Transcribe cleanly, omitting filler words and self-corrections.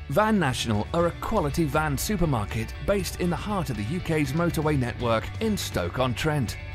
Van National are a quality van supermarket based in the heart of the UK's motorway network in Stoke-on-Trent.